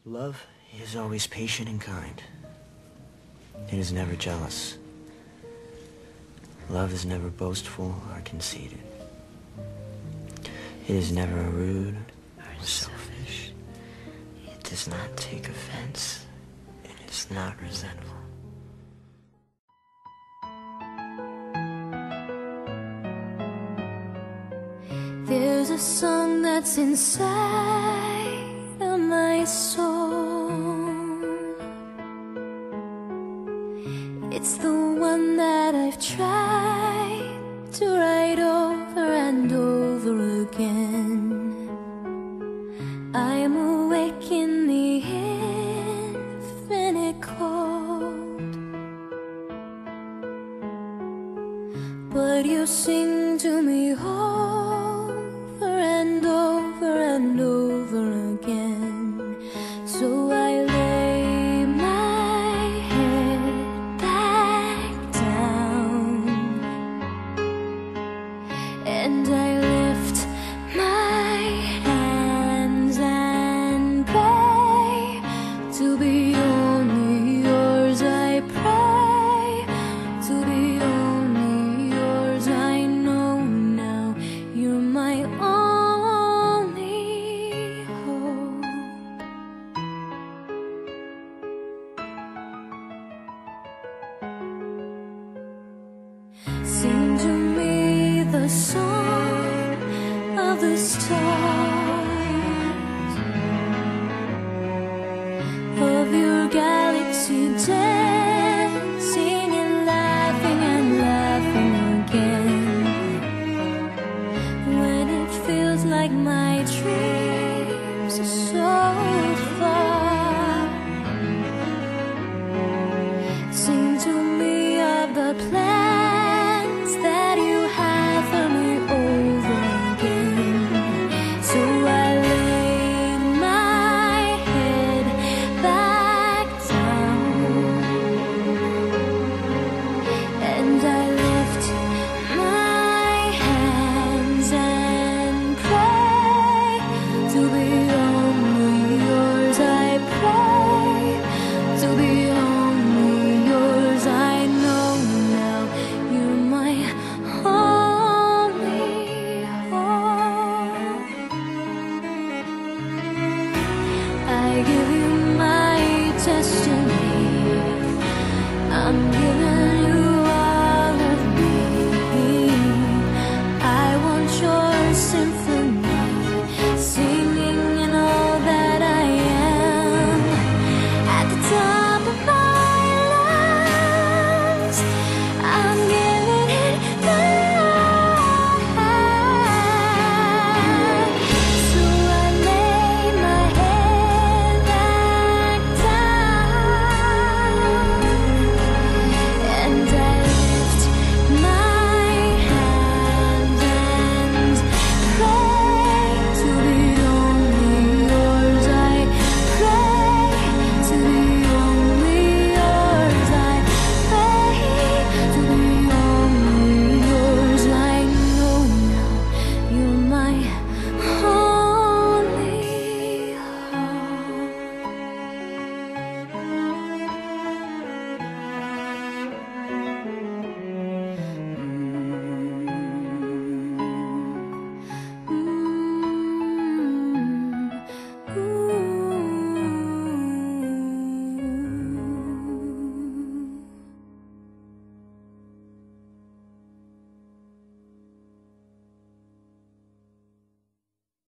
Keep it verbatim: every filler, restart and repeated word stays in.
Love is always patient and kind. It is never jealous. Love is never boastful or conceited. It is never rude or selfish. It does not take offense. It is not resentful. There's a song that's inside of my soul. It's the one that I've tried to write over and over again. I'm awake in the infinite cold, but you sing to me over and over and over again. So I lay my head back down and I lift my hands and pray to be only yours. I pray to be only yours. I know now you're my only hope. Sing to me the song of the stars, of your galaxy dancing and laughing and laughing again. When it feels like my dreams are so far, sing to me of the plans that you have for me over again. So I lay my head back down and I lift my hands and pray to be only yours. I pray to be only yours. I know now you're my only hope. I give you